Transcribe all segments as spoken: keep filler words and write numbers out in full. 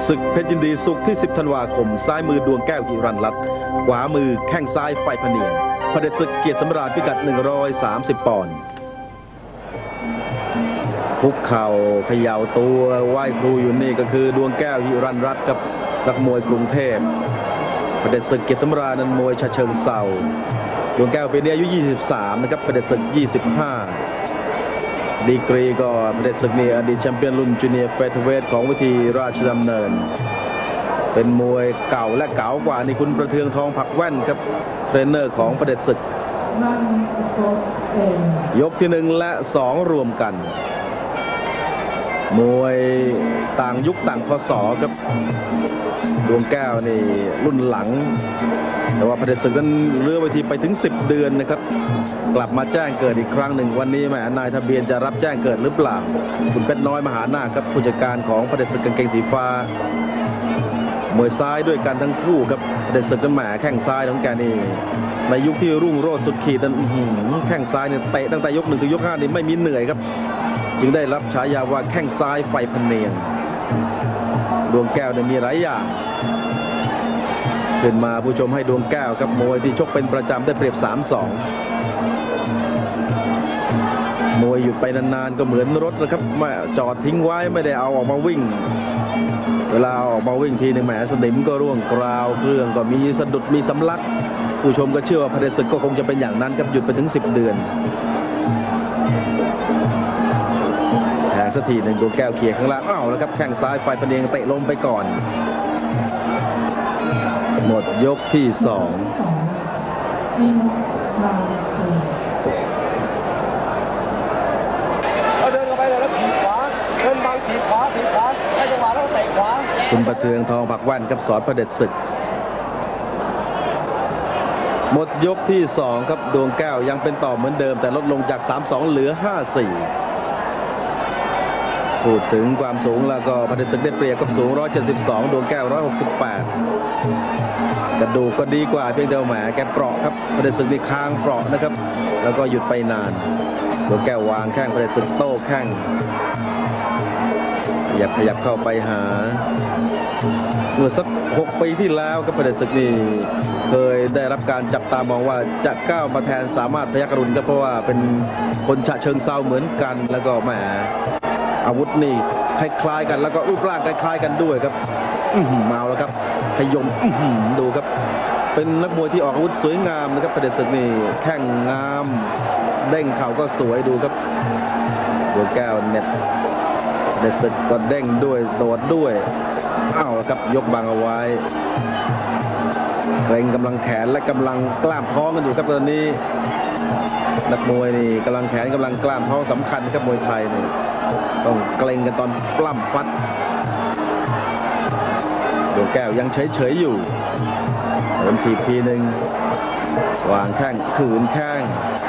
ศึกเพชรยินดีศุกร์ที่สิบธันวาคมซ้ายมือดวงแก้วหิรันลัตน์ขวามือแข้งซ้ายไฟพเนียงเผด็จศึกเกียรติสำราญพิกัดหนึ่งร้อยสามสิบปอนด์คุกเข่าเขย่าตัวไหว้ครูอยู่นี่ก็คือดวงแก้วหิรันลัตน์กับนักมวยกรุงเทพเผด็จศึกเกียรติสำราญนั้นมวยฉะเชิงเทราดวงแก้วปีนี้อายุยี่สิบสามนะครับเผด็จศึกยี่สิบห้าดีกรีก็เผด็จศึกนี่อดีตแชมเปี้ยนรุ่นจูเนียร์เฟเธอร์เวทของวิธีราชดำเนินเป็นมวยเก่าและเก๋ากว่านี่คุณประเทืองทองผักแว่นครับเทรนเนอร์ของเผด็จศึกยกที่หนึ่งและสองรวมกันมวยต่างยุคต่างพศครับดวงแก้วนี่รุ่นหลังแต่ว่าเผด็จศึกนั้นเลื่อนเวทีไปถึงสิบเดือนนะครับกลับมาแจ้งเกิดอีกครั้งหนึ่งวันนี้แหมนายทะเบียนจะรับแจ้งเกิดหรือเปล่าคุณเพชรน้อยมหานาคครับผู้จัดการของเผด็จศึกกางเกงสีฟ้ามวยซ้ายด้วยกันทั้งคู่ครับเผด็จศึกนั้นแหมแข้งซ้ายของแกนี่ในยุคที่รุ่งโรจน์สุดขีดนั้นแข้งซ้ายเนี่ยเตะตั้งแต่ยกหนึ่งถึงยกห้านี่ไม่มีเหนื่อยครับจึงได้รับฉายาว่าแข้งซ้ายไฟพเนียงดวงแก้วเนี่ยมีหลายอย่างขึ้นมาผู้ชมให้ดวงแก้วครับมวยที่ชกเป็นประจำได้เปรียบ สามสอง มวยหยุดไปนานๆก็เหมือนรถนะครับไม่จอดทิ้งไว้ไม่ได้เอาออกมาวิ่งเวลาออกมาวิ่งทีหนึ่งแหมสนิมก็ร่วงกราวเครื่องก็มีสะดุดมีสำลักผู้ชมก็เชื่อว่าเผด็จศึกก็คงจะเป็นอย่างนั้นครับหยุดไปถึงสิบเดือนแทงสักทีหนึ่งดวงแก้วเขี่ยข้างล่างอ้าวแล้วครับแข้งซ้ายไฟพเนียงเตะลมไปก่อนหมดยกที่สองเขาเดินเข้าไปเลยแล้วถีบขวาเดินบังถีบขวาถีบขวาให้จังหวะแล้วเตะขวาคุณประเทืองทองผักแว่นกับสอนเผด็จศึกหมดยกที่สองครับดวงแก้วยังเป็นต่อเหมือนเดิมแต่ลดลงจาก สามสอง เหลือ ห้าสี่ พูดถึงความสูงแล้วก็เผด็จศึกได้เปรียบกับสูงหนึ่งร้อยเจ็ดสิบสองดวงแก้วหนึ่งร้อยหกสิบแปดกระดูกก็ดีกว่าเพียงแต่แหมแกเปราะครับเผด็จศึกนี่คางเปราะนะครับแล้วก็หยุดไปนานดวงแก้ววางแข้งเผด็จศึกโต้แข้งขยับขยับเข้าไปหาเมื่อสักหกปีที่แล้วครับเผด็จศึกนี่เคยได้รับการจับตามองว่าจะก้าวมาแทนสามารถพยัคฆ์อรุณก็เพราะว่าเป็นคนฉะเชิงเทราเหมือนกันแล้วก็แหมอาวุธนี่คล้ายๆกันแล้วก็รูปร่างคล้ายๆกันด้วยครับเมาแล้วครับพยมดูครับเป็นนักมวยที่ออกอาวุธสวยงามนะครับเผด็จศึกนี่แข้งงามเด้งเข่าก็สวยดูครับดวงแก้วเน็ตเผด็จศึกก็เด้งด้วยโดดด้วยอ้าวครับยกบังเอาไว้เกรงกำลังแขนและกำลังกล้ามท้องกันอยู่ครับตอนนี้นักมวยนี่กำลังแขนกำลังกล้ามท้องสำคัญครับมวยไทยนี่ต้องเกรงกันตอนปล้ำฟัดดวงแก้วยังเฉยๆอยู่โดนถีบทีหนึ่งวางแข้งขืนแข้ง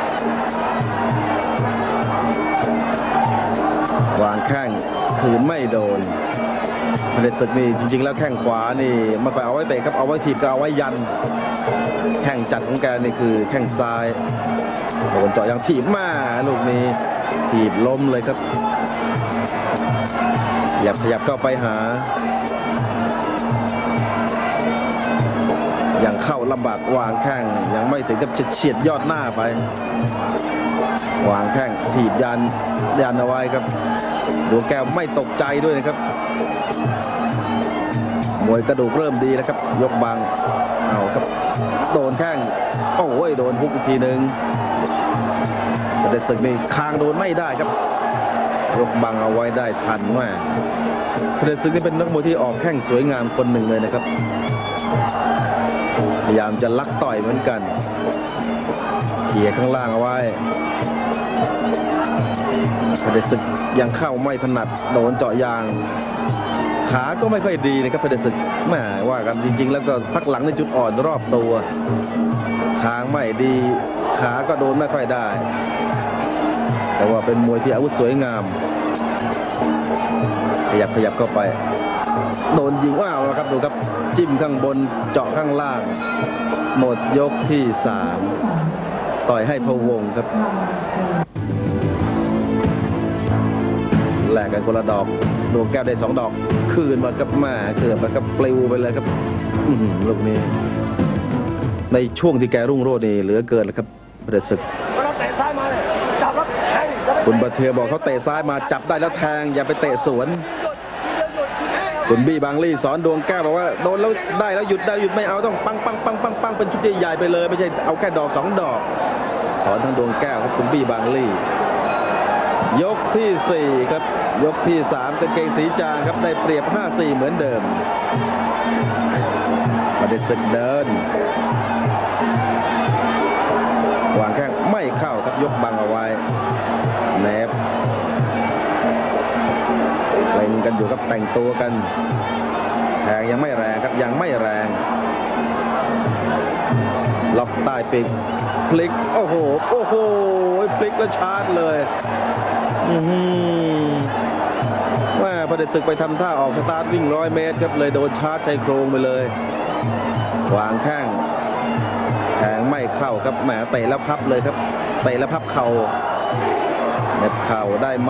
วางแข้งขืนไม่โดนเผด็จศึกนี่จริงๆแล้วแข้งขวานี่ไม่ค่อยเอาไว้เตะครับเอาไว้ถีบก็เอาไว้ยันแข้งจัดของแกนี่คือแข้งซ้ายโดนเจาะยังถีบมาลูกนี้ถีบล้มเลยครับขยับขยับเข้าไปหาอย่างเข้าลำบากวางแข้งยังไม่ถึงกับเฉียดยอดหน้าไปวางแข้งถีบยันยันเอาไว้ครับดวงแก้วไม่ตกใจด้วยนะครับมวยกระดูกเริ่มดีแล้วครับยกบังเอาครับโดนแข้งโอ้ยโดนฮุกอีกทีหนึ่งแต่เด็ดศึกนี่คางโดนไม่ได้ครับยกบังเอาไว้ได้ทันว่าเด็ดศึกนี่เป็นนักมวยที่ออกแข้งสวยงามคนหนึ่งเลยนะครับพยายามจะลักต่อยเหมือนกันเขี่ยข้างล่างเอาไว้เด็ดศึกยังเข้าไม่ถนัดโดนเจาะยางขาก็ไม่ค่อยดีนะครับเผด็จศึกแหมว่ากันจริงๆแล้วก็พักหลังในจุดอ่อนรอบตัวทางไม่ดีขาก็โดนไม่ค่อยได้แต่ว่าเป็นมวยที่อาวุธสวยงามขยับขยับเข้าไปโดนยิงว้าวนะครับดูครับจิ้มข้างบนเจาะข้างล่างหมดยกที่สามต่อยให้พะวงครับแลกกันคนละดอกดวงแก้วได้สองดอกคืนมากับแม่เกือบมากับปลิวไปเลยครับลูกนี้ในช่วงที่แกรุ่งโรจน์นี่เหลือเกินเลยครับเดือดศึกคุณบัตเทือบอกเขาเตะซ้ายมาจับได้แล้วแทงอย่าไปเตะสวนคุณบี้บางลี่สอนดวงแก้วบอกว่าโดนแล้วได้แล้วหยุดได้หยุดไม่เอาต้องปังปังปังปังปังเป็นชุดใหญ่ๆไปเลยไม่ใช่เอาแค่ดอกสองดอกสอนทั้งดวงแก้วครับคุณบี้บางลี่ยกที่สี่ครับยกที่สามกางเกงสีจางครับได้เปรียบ ห้าสี่ เหมือนเดิมประเด็นศึกเดินวางแข้งไม่เข้าครับยกบังเอาไว้แนบเล่นกันอยู่กับแต่งตัวกันแทงยังไม่แรงครับยังไม่แรงล็อกใต้ปีกพลิกโอ้โหโอ้โหพลิกแล้วชาร์จเลยอือว่าพระเดชศึกไปทำท่าออกสตาร์ทวิ่งร้อยเมตรครับเลยโดนชาร์จชายโครงไปเลยวางแข้งแทงไม่เข้าครับแหมเตะแล้วพับเลยครับเตะแล้วพับเข่าเน็บเข่าได้ไหม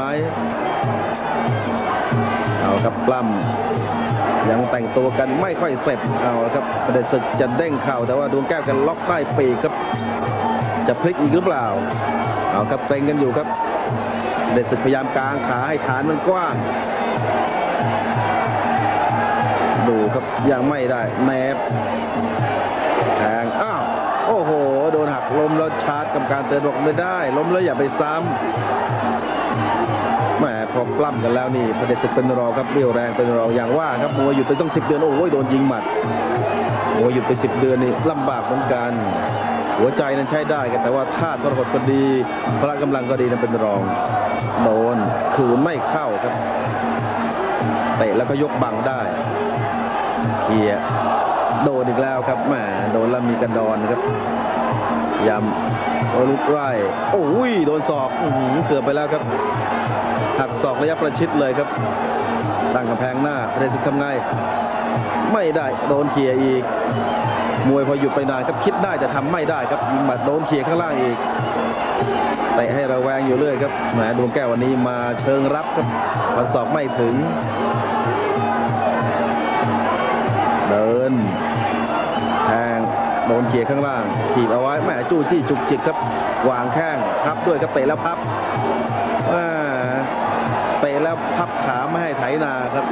เอาครับปล้ำยังแต่งตัวกันไม่ค่อยเสร็จเอาครับพระเดชศึกจะเด้งเข่าแต่ว่าดวงแก้วกันล็อกใต้ปีกครับจะพลิกอีกหรือเปล่าเอาครับเกรงกันอยู่ครับเดชศึกพยายามกางขาให้ฐานมันกว้างดูครับยังไม่ได้แมบแทงอ้าวโอ้โหโดนหักล้มแล้วชาร์จกรรมการเตือนบอกไม่ได้ล้มแล้วอย่าไปซ้ำแหมพอปล้ำกันแล้วนี่พระเดชศึกเป็นรองครับเรี่ยวแรงเป็นรองอย่างว่าครับมวยหยุดไปต้องสิบเดือนโอ้ยโดนยิงหมัดมวยหยุดไปสิบเดือนนี่ลำบากเหมือนกันหัวใจนั้นใช้ได้แต่ว่าธาตุทรหดก็ดีพละกำลังก็ดีนั้นเป็นรองโดนคืนไม่เข้าครับเตะแล้วก็ยกบังได้เกียร์โดนอีกแล้วครับแหมโดนแล้วมีกระดอนครับยำลุกไล่โอ้ยโดนศอกเกือบไปแล้วครับหักศอกระยะประชิดเลยครับตั้งกำแพงหน้าพระเดชศึกทำไงไม่ได้โดนเขี่ยอีกมวยพอหยุดไปนานครับคิดได้แต่ทำไม่ได้ครับยิงหมัดโดนเขี่ยข้างล่างอีกเตะให้ระแวงอยู่เรื่อยครับแหมดวงแก้ววันนี้มาเชิงรับครับฟันศอกไม่ถึงเดินแทงโดนเขี่ยข้างล่างถีบเอาไว้แหมจู้จี้จุกจิกครับวางแข้งพับด้วยครับเตะแล้วพับเตะแล้วพับขาไม่ให้ไถนาครับ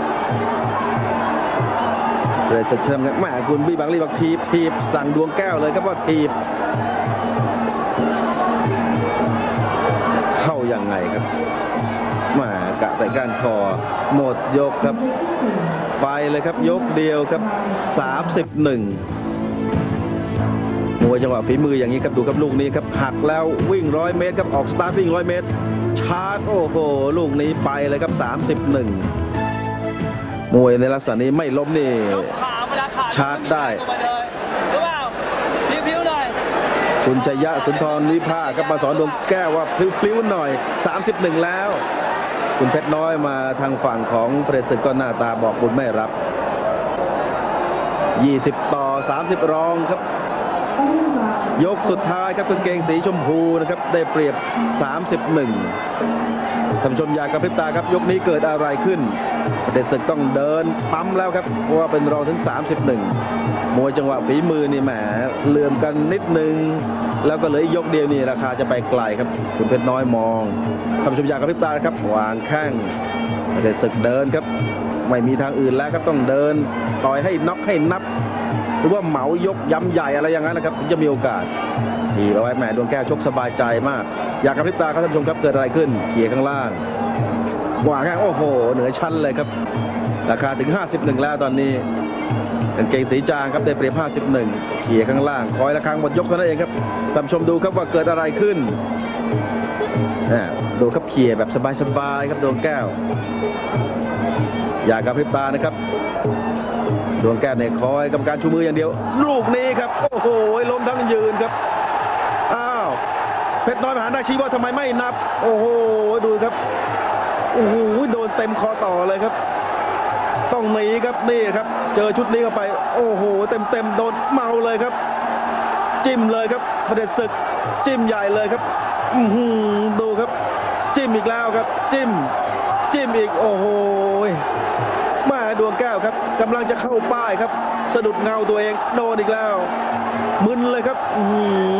เลยศึกเทิมกันแม่คุณบี้บางลี่บอกทีบทีบสั่งดวงแก้วเลยครับว่าทีบเข้ายังไงครับมากะแต่ก้านคอหมดยกครับไปเลยครับยกเดียวครับสามสิบเอ็ดมวยจังหวะฝีมืออย่างนี้ครับดูครับลูกนี้ครับหักแล้ววิ่งร้อยเมตรครับออกสตาร์ทวิ่งร้อยเมตรชาร์จโอ้โหลูกนี้ไปเลยครับสามสิบเอ็ดมวยในลักษณะนี้ไม่ล้มนี่ชาร์จได้คุณชัยยะสุนทรวิภาครับมาสอนดวงแก้วว่าพลิ้วๆหน่อยสามสิบเอ็ดแล้วคุณเพชรน้อยมาทางฝั่งของพระเดชศึกก็หน้าตาบอกบุญไม่รับยี่สิบต่อสามสิบรองครับยกสุดท้ายครับกางเกงสีชมพูนะครับได้เปรียบสามสิบเอ็ดท่านผู้ชมอย่ากระพริบตาครับยกนี้เกิดอะไรขึ้นพระเดชศึกต้องเดินปั๊มแล้วครับเพราะว่าเป็นรองถึงสามสิบเอ็ดมวยจังหวะฝีมือนี่แหมเลื่อมกันนิดนึงแล้วก็เหลือยกเดียวนี่ราคาจะไปไกลครับคุณเพชรน้อยมองท่านผู้ชมอย่ากระพริบตาครับวางแข้งพระเดชศึกเดินครับไม่มีทางอื่นแล้วครับต้องเดินต่อยให้น็อกให้นับหรือว่าเหมายกย้ำใหญ่อะไรอย่างนั้นนะครับถึงจะมีโอกาสทีเอาไว้แหมดวงแก้วชกสบายใจมากอยากกระพริบตาครับท่านผู้ชมครับเกิดอะไรขึ้นเขี่ยข้างล่างวางแข้งโอ้โหเหนือชั้นเลยครับราคาถึงห้าสิบเอ็ดแล้วตอนนี้กางเกงสีจางครับได้เปรียบห้าสิบเอ็ดเขี่ยข้างล่างคอยระฆังหมดยกเท่านั้นเองครับท่านผู้ชมดูครับว่าเกิดอะไรขึ้นดูครับเขี่ยแบบสบายๆครับดวงแก้วอยากกระพริบตานะครับดวงแก้วเนี่ยคอยกรรมการชูมืออย่างเดียวลูกนี้ครับโอ้โหล้มทั้งยืนครับอ้าวเพชรน้อยมหานาชี้ว่าทำไมไม่นับโอ้โหดูครับโอ้โหโดนเต็มคอต่อเลยครับต้องหนีครับนี่ครับเจอชุดนี้เข้าไปโอ้โหเต็มเต็มโดนเมาเลยครับจิ้มเลยครับพระเดชศึกจิ้มใหญ่เลยครับดูครับจิ้มอีกแล้วครับจิ้มจิ้มอีกโอ้โหมาดวงแก้วครับกำลังจะเข้าป้ายครับสะดุดเงาตัวเองโดนอีกแล้วมึนเลยครับอื้อหือ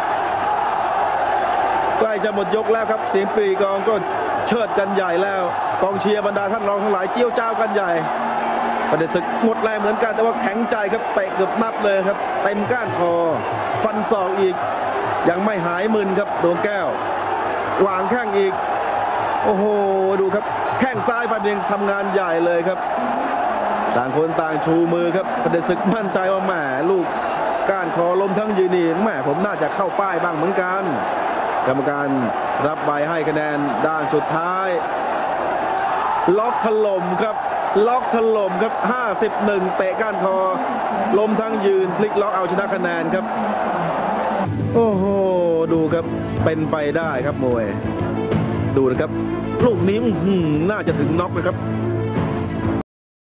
ใกล้จะหมดยกแล้วครับเสียงปรีกองก็เชิดกันใหญ่แล้วกองเชียร์บรรดาท่านรองทั้งหลายเจี้ยวจ้าวกันใหญ่ประเด็นศึกหมดแรงเหมือนกันแต่ว่าแข็งใจครับเตะเกือบนับเลยครับเต็มก้านคอฟันศอกอีกยังไม่หายมึนครับดวงแก้ววางแข้งอีกโอ้โหดูครับแข้งซ้ายฟันยังทำงานใหญ่เลยครับต่างคนต่างชูมือครับประเด็นศึกมั่นใจว่าแหมลูกก้านคอลมทั้งยืนนี่แหมผมน่าจะเข้าป้ายบ้างเหมือนกันกรรมการรับใบให้คะแนนด้านสุดท้ายล็อกถล่มครับล็อกถล่มครับห้าสิบเอ็ดเตะก้านคอลมทั้งยืนพลิกล็อกเอาชนะคะแนนครับโอ้โหดูครับเป็นไปได้ครับมวยดูนะครับลูกนี้น่าจะถึงน็อกนะครับ